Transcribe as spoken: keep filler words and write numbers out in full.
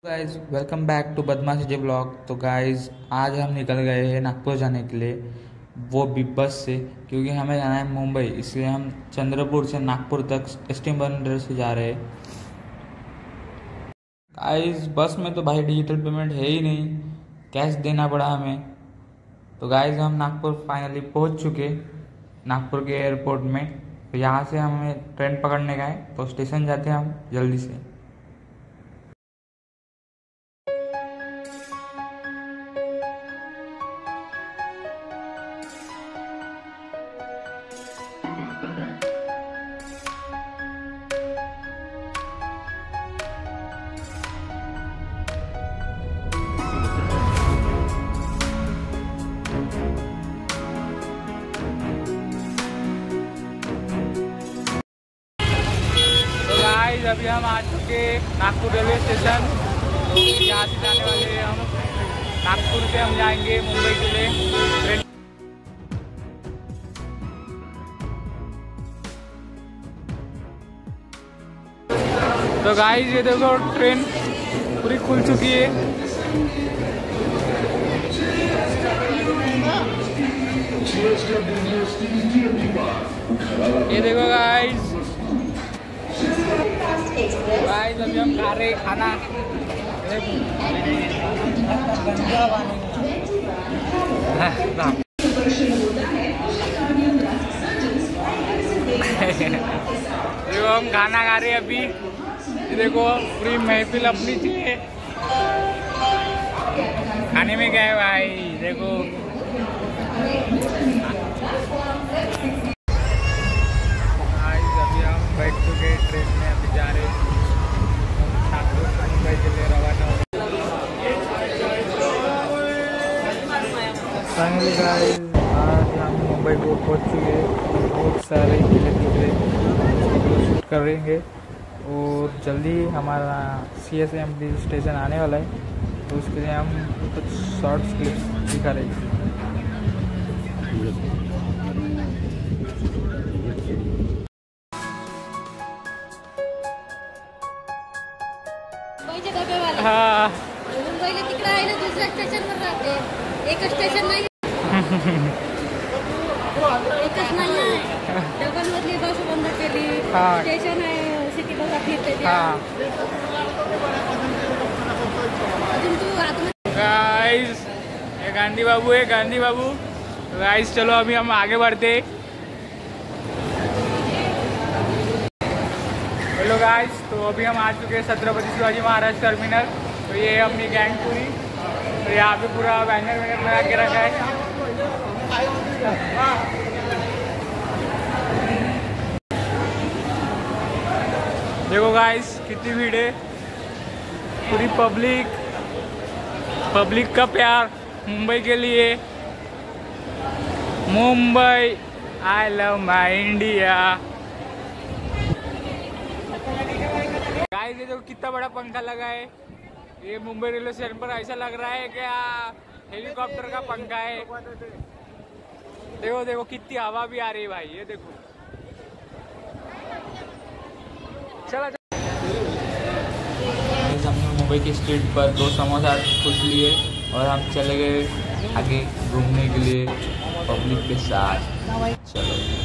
Guys welcome back to बदमाश जे blog. तो guys आज हम निकल गए हैं नागपुर जाने के लिए, वो भी बस से, क्योंकि हमें जाना है मुंबई। इसलिए हम चंद्रपुर से नागपुर तक स्टीम बंदर से जा रहे हैं। गाइज बस में तो भाई डिजिटल पेमेंट है ही नहीं, कैश देना पड़ा हमें। तो गाइज हम नागपुर फाइनली पहुंच चुके, नागपुर के एयरपोर्ट में। तो यहाँ से हमें ट्रेन पकड़ने का है, तो स्टेशन जाते हैं हम जल्दी से। अभी हम आ चुके नागपुर रेलवे स्टेशन। तो यहाँ से जाने वाले हैं हम नागपुर से, हम जाएंगे मुंबई के लिए। तो गाइस ये देखो ट्रेन पूरी खुल चुकी है। ये देखो गाइस, गाइस अभी हम खा रहे खाना। देखो हम खाना खा रहे हैं अभी। ये देखो पूरी महफिल अपनी चाहिए। खाने में क्या है भाई, देखो अभी हम बैठ चुके ट्रेन में, अभी जा रहे हैं मुंबई के लिए रवाना हो। फाइनली गाइस आज हम मुंबई को पहुंच चुके हैं। बहुत सारे शूट करेंगे और जल्दी हमारा C S M T station आने वाला है। तो उसके लिए हम कुछ शॉर्ट्स क्लिप्स दिखा रहे हैं। हाँ मुंबईला तिकडे आहे ना, दुसऱ्या स्टेशनवर राहते। एक स्टेशन नाही, एकच नाही आहे। डबल मधली बस बंद केली। स्टेशन आहे, सिटी बस फिरते। अजून तू आतमध्ये गाइस ये गांधी बाबू है, गांधी बाबू। गाइस चलो अभी हम आगे बढ़ते। हेलो गाइस, तो अभी हम आ चुके हैं छत्रपति शिवाजी महाराज टर्मिनल। तो ये है अपनी गैंग पूरी। तो यहाँ पे पूरा बैनर वैनर लगा के रखा है। देखो गाइस कितनी भीड़ है, पूरी पब्लिक पब्लिक का प्यार मुंबई के लिए। Mumbai I love my India. Guys ये देखो कितना बड़ा पंखा लगा है। ये मुंबई रेलवे स्टेशन पर ऐसा लग रहा है कि हेलीकॉप्टर का पंखा है। देखो देखो कितनी हवा भी आ रही है भाई, ये देखो। चला हमने मुंबई की स्ट्रीट पर दो समोसा कुछ लिए और हम चले गए आगे घूमने के लिए पब्लिक के साथ। चलो